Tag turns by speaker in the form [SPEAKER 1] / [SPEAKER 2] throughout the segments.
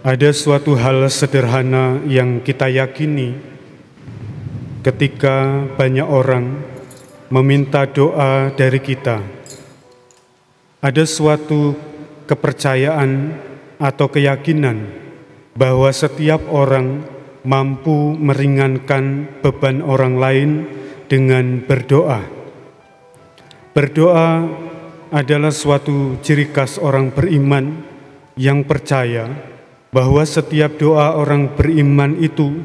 [SPEAKER 1] Ada suatu hal sederhana yang kita yakini ketika banyak orang meminta doa dari kita. Ada suatu kepercayaan atau keyakinan bahwa setiap orang mampu meringankan beban orang lain dengan berdoa. Berdoa adalah suatu ciri khas orang beriman yang percaya bahwa setiap doa orang beriman itu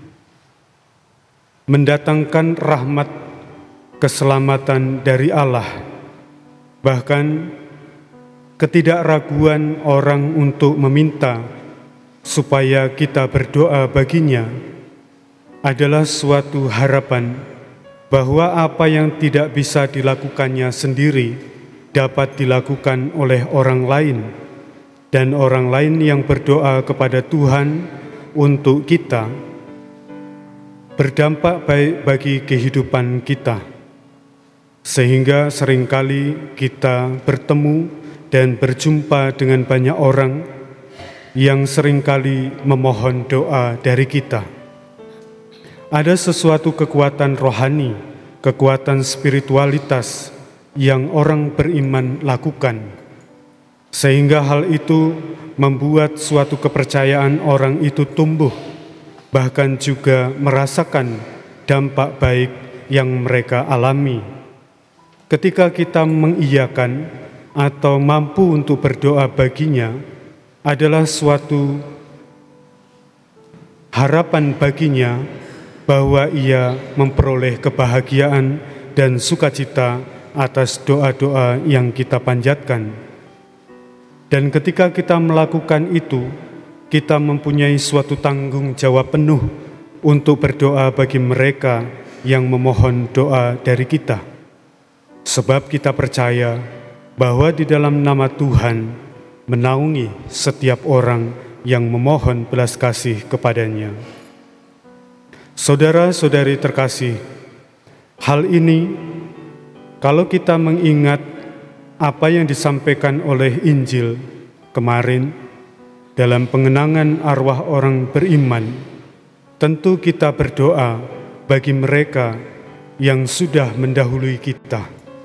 [SPEAKER 1] mendatangkan rahmat keselamatan dari Allah. Bahkan ketidakraguan orang untuk meminta supaya kita berdoa baginya adalah suatu harapan bahwa apa yang tidak bisa dilakukannya sendiri dapat dilakukan oleh orang lain. Dan orang lain yang berdoa kepada Tuhan untuk kita berdampak baik bagi kehidupan kita, sehingga seringkali kita bertemu dan berjumpa dengan banyak orang yang seringkali memohon doa dari kita. Ada sesuatu kekuatan rohani, kekuatan spiritualitas yang orang beriman lakukan, sehingga hal itu membuat suatu kepercayaan orang itu tumbuh, bahkan juga merasakan dampak baik yang mereka alami. Ketika kita mengiyakan atau mampu untuk berdoa baginya, adalah suatu harapan baginya bahwa ia memperoleh kebahagiaan dan sukacita atas doa-doa yang kita panjatkan. Dan ketika kita melakukan itu, kita mempunyai suatu tanggung jawab penuh untuk berdoa bagi mereka yang memohon doa dari kita. Sebab kita percaya bahwa di dalam nama Tuhan menaungi setiap orang yang memohon belas kasih kepadanya. Saudara-saudari terkasih, hal ini kalau kita mengingat apa yang disampaikan oleh Injil kemarin dalam pengenangan arwah orang beriman, tentu kita berdoa bagi mereka yang sudah mendahului kita.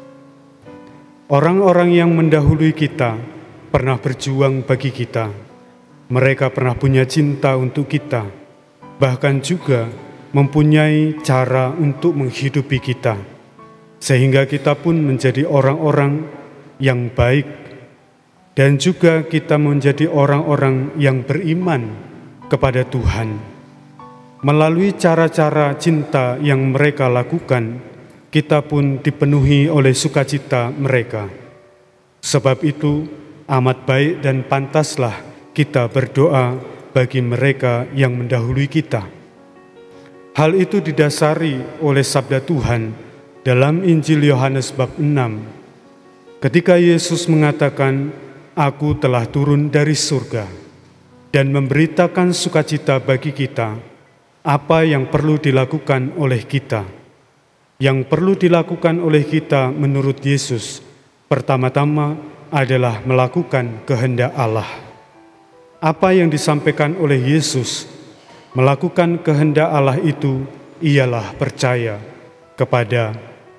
[SPEAKER 1] Orang-orang yang mendahului kita pernah berjuang bagi kita. Mereka pernah punya cinta untuk kita, bahkan juga mempunyai cara untuk menghidupi kita, sehingga kita pun menjadi orang-orang yang baik, dan juga kita menjadi orang-orang yang beriman kepada Tuhan. Melalui cara-cara cinta yang mereka lakukan, kita pun dipenuhi oleh sukacita mereka. Sebab itu amat baik dan pantaslah kita berdoa bagi mereka yang mendahului kita. Hal itu didasari oleh sabda Tuhan dalam Injil Yohanes bab 6. Ketika Yesus mengatakan, "Aku telah turun dari surga," dan memberitakan sukacita bagi kita, apa yang perlu dilakukan oleh kita. Yang perlu dilakukan oleh kita menurut Yesus, pertama-tama adalah melakukan kehendak Allah. Apa yang disampaikan oleh Yesus, melakukan kehendak Allah itu ialah percaya kepada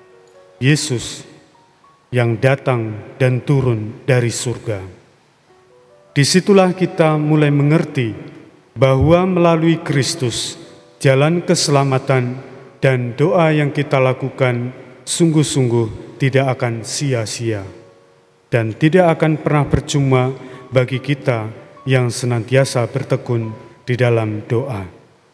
[SPEAKER 1] Yesus yang datang dan turun dari surga. Disitulah kita mulai mengerti bahwa melalui Kristus, jalan keselamatan dan doa yang kita lakukan sungguh-sungguh tidak akan sia-sia dan tidak akan pernah percuma bagi kita yang senantiasa bertekun di dalam doa.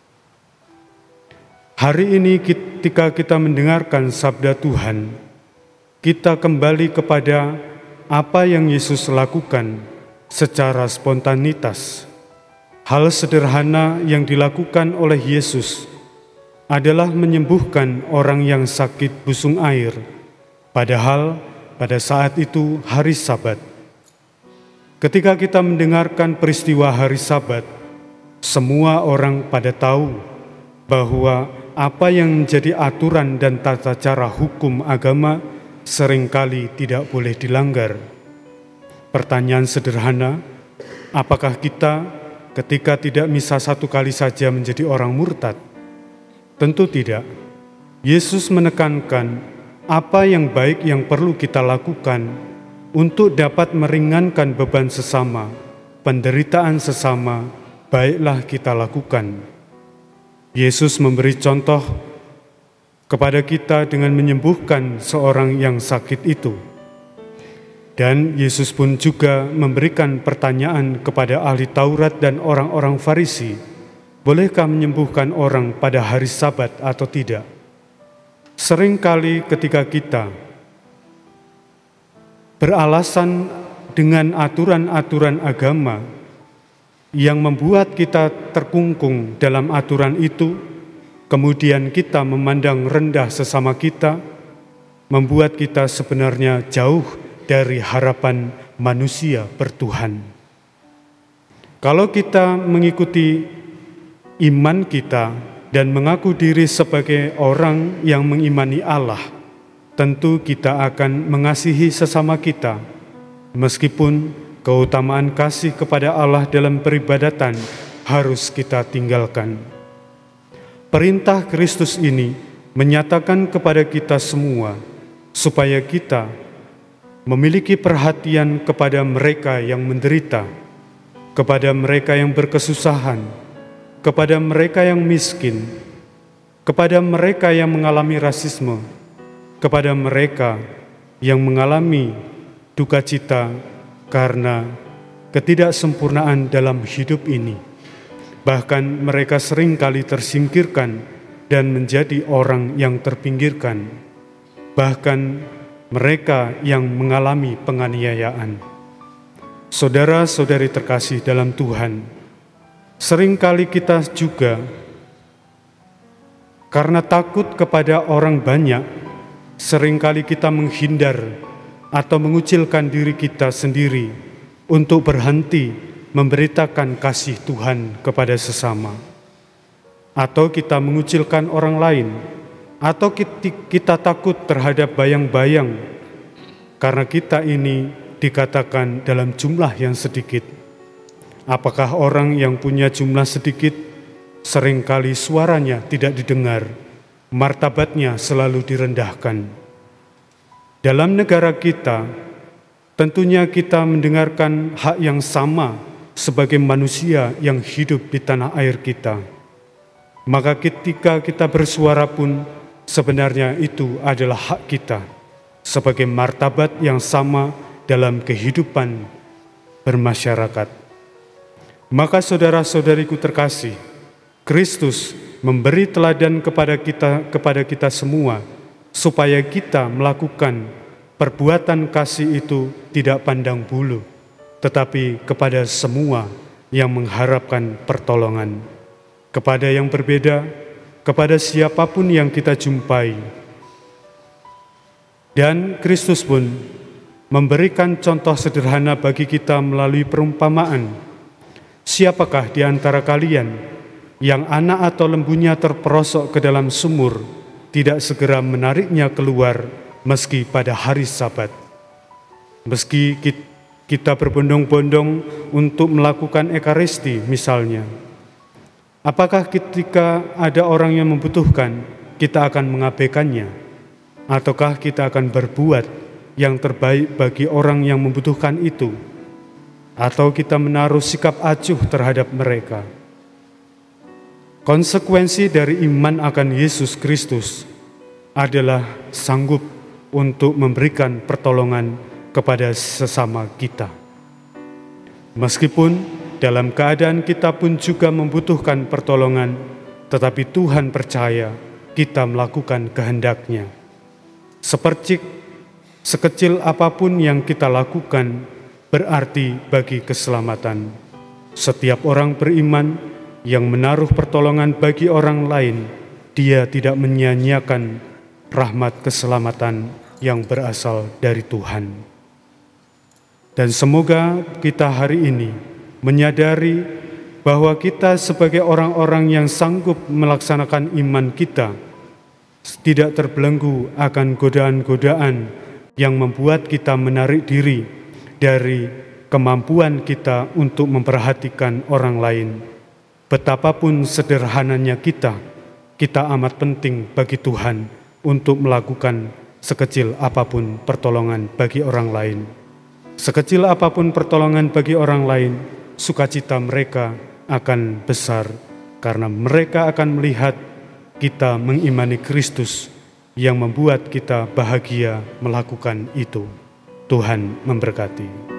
[SPEAKER 1] Hari ini ketika kita mendengarkan sabda Tuhan, kita kembali kepada apa yang Yesus lakukan secara spontanitas. Hal sederhana yang dilakukan oleh Yesus adalah menyembuhkan orang yang sakit busung air, padahal pada saat itu hari Sabat. Ketika kita mendengarkan peristiwa hari Sabat, semua orang pada tahu bahwa apa yang menjadi aturan dan tata cara hukum agama seringkali tidak boleh dilanggar. Pertanyaan sederhana, apakah kita ketika tidak misa satu kali saja menjadi orang murtad? Tentu tidak. Yesus menekankan apa yang baik yang perlu kita lakukan untuk dapat meringankan beban sesama, penderitaan sesama, baiklah kita lakukan. Yesus memberi contoh kepada kita dengan menyembuhkan seorang yang sakit itu. Dan Yesus pun juga memberikan pertanyaan kepada ahli Taurat dan orang-orang Farisi, bolehkah menyembuhkan orang pada hari Sabat atau tidak? Seringkali ketika kita beralasan dengan aturan-aturan agama yang membuat kita terkungkung dalam aturan itu, kemudian kita memandang rendah sesama kita, membuat kita sebenarnya jauh dari harapan manusia bertuhan. Kalau kita mengikuti iman kita dan mengaku diri sebagai orang yang mengimani Allah, tentu kita akan mengasihi sesama kita, meskipun keutamaan kasih kepada Allah dalam peribadatan harus kita tinggalkan. Perintah Kristus ini menyatakan kepada kita semua supaya kita memiliki perhatian kepada mereka yang menderita, kepada mereka yang berkesusahan, kepada mereka yang miskin, kepada mereka yang mengalami rasisme, kepada mereka yang mengalami duka cita karena ketidaksempurnaan dalam hidup ini. Bahkan mereka seringkali tersingkirkan dan menjadi orang yang terpinggirkan. Bahkan mereka yang mengalami penganiayaan. Saudara-saudari terkasih dalam Tuhan, seringkali kita juga karena takut kepada orang banyak, seringkali kita menghindar atau mengucilkan diri kita sendiri untuk berhenti memberitakan kasih Tuhan kepada sesama. Atau kita mengucilkan orang lain, atau kita takut terhadap bayang-bayang karena kita ini dikatakan dalam jumlah yang sedikit. Apakah orang yang punya jumlah sedikit seringkali suaranya tidak didengar, martabatnya selalu direndahkan? Dalam negara kita, tentunya kita mendengarkan hak yang sama sebagai manusia yang hidup di tanah air kita. Maka ketika kita bersuara pun sebenarnya itu adalah hak kita sebagai martabat yang sama dalam kehidupan bermasyarakat. Maka saudara-saudariku terkasih, Kristus memberi teladan kepada kita semua supaya kita melakukan perbuatan kasih itu tidak pandang bulu, tetapi kepada semua yang mengharapkan pertolongan, kepada yang berbeda, kepada siapapun yang kita jumpai. Dan Kristus pun memberikan contoh sederhana bagi kita melalui perumpamaan. Siapakah di antara kalian yang anak atau lembunya terperosok ke dalam sumur tidak segera menariknya keluar meski pada hari Sabat? Meski kita berbondong-bondong untuk melakukan ekaristi misalnya, apakah ketika ada orang yang membutuhkan, kita akan mengabaikannya? Ataukah kita akan berbuat yang terbaik bagi orang yang membutuhkan itu? Atau kita menaruh sikap acuh terhadap mereka? Konsekuensi dari iman akan Yesus Kristus adalah sanggup untuk memberikan pertolongan kepada sesama kita. Meskipun dalam keadaan kita pun juga membutuhkan pertolongan, tetapi Tuhan percaya kita melakukan kehendak-Nya. Sekecil apapun yang kita lakukan berarti bagi keselamatan. Setiap orang beriman yang menaruh pertolongan bagi orang lain, dia tidak menyia-nyiakan rahmat keselamatan yang berasal dari Tuhan. Dan semoga kita hari ini menyadari bahwa kita sebagai orang-orang yang sanggup melaksanakan iman kita tidak terbelenggu akan godaan-godaan yang membuat kita menarik diri dari kemampuan kita untuk memperhatikan orang lain. Betapapun sederhananya kita amat penting bagi Tuhan untuk melakukan sekecil apapun pertolongan bagi orang lain. Sekecil apapun pertolongan bagi orang lain, sukacita mereka akan besar, karena mereka akan melihat kita mengimani Kristus yang membuat kita bahagia melakukan itu. Tuhan memberkati.